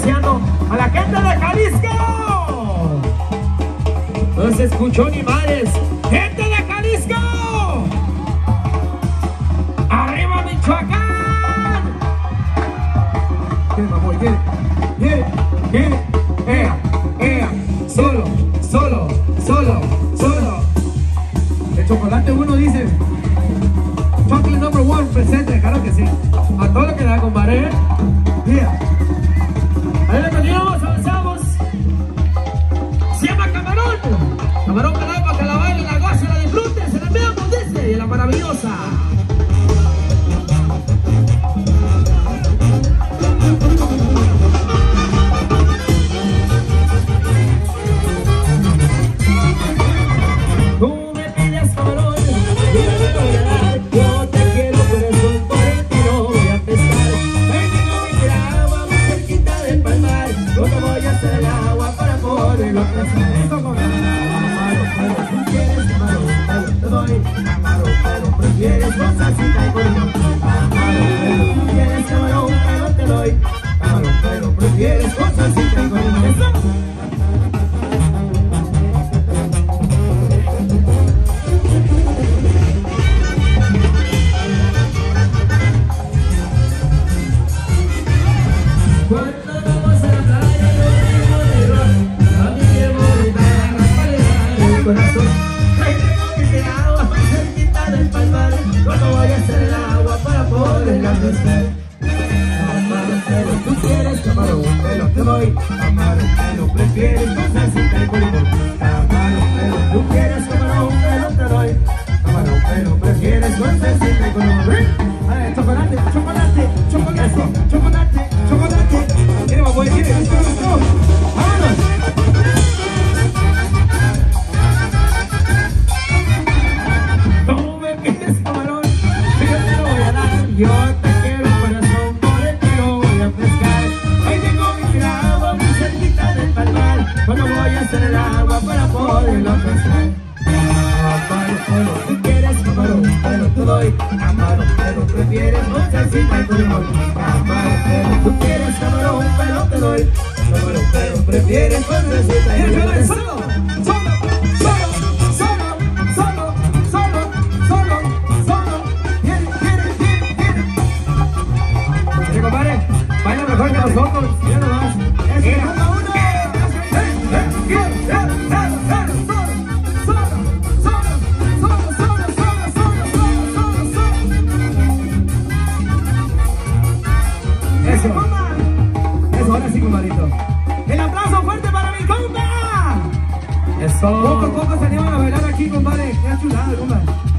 apreciando a la gente de Jalisco. No se escuchó ni madres. ¡Gente de Jalisco! ¡Arriba Michoacán! ¡Qué mamón! Solo, solo, solo, solo. El chocolate uno dice Chocolate number one presente, claro que sí. A todo lo que da, compadre. Yeah. Ahí continuamos, avanzamos. Se llama Camarón. Camarón canal para que la baile, la goce, la disfrute. Se la veamos, dice la maravillosa. Tú me pides camarón, yo te voy a dar. Yo te quiero, por eso por el tiro voy a pescar. Ahí tengo mi piragua muy cerquita del palmar. Yo te voy a hacer el agua para poderlo pescar. Esto con camarón, pero tú quieres camarón, pero te doy camarón, pero prefieres con salsita y con limón. Camarón, pero tú quieres camarón, pero te doy camarón, pero prefieres con salsita y con limón. ¿Eso? Corazón, ahí tengo mi piragua muy cerquita del palmar. Cuando voy a hacer el agua para poderla pescar. Camarón, pero tú quieres camarón, pero te doy camarón, pero prefieres con salsita y con limón. Camarón, pero tú quieres camarón, pero te doy camarón, pero prefieres con salsita y con limón. A ver, chocolate, chocolate, chocolate, chocolate, chocolate. ¿Quiere más voy? ¿Quiere? ¡Vámonos! Yo te quiero corazón, por el tiro voy a pescar. Ahí tengo mi piragua muy cerquita del palmar. Cuando voy a hacer el agua para poderlo pescar. Camarón, pero tú quieres camarón, pero te doy camarón, pero prefieres con salsita y con limón. Camarón, pero tú quieres camarón, pero te doy camarón, pero prefieres con salsita y con limón. Solo, solo, solo, solo, solo, solo, solo, solo. Compadre, baila mejor que nosotros, ya nomás. Eso, ahora sí, compadrito. El aplauso fuerte para mi compa. Eso. Poco a poco se animan a bailar aquí, compadre. Qué chulada, compadre.